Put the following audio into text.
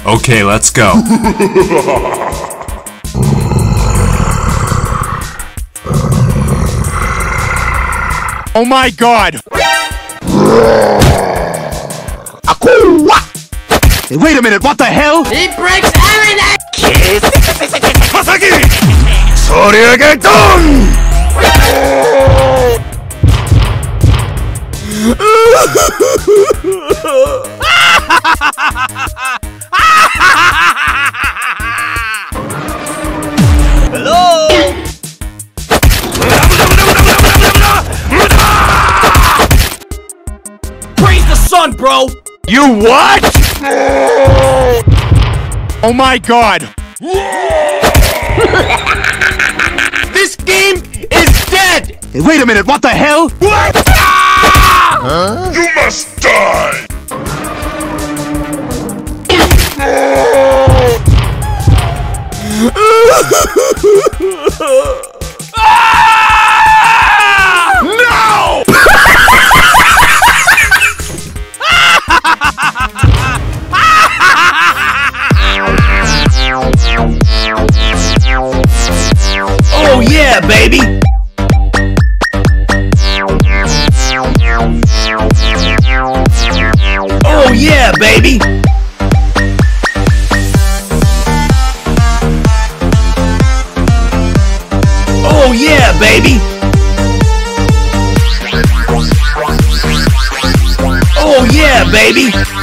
Okay, let's go. Oh my god! Hey, wait a minute, what the hell? He breaks everything! Masaki! Soryageton! Hello? Praise the sun, bro! You what? Oh my god! This game is dead! Hey, wait a minute, what the hell? What? Huh? You must die! No! Oh yeah, baby! Oh yeah, baby! Oh yeah, baby! Oh yeah, baby!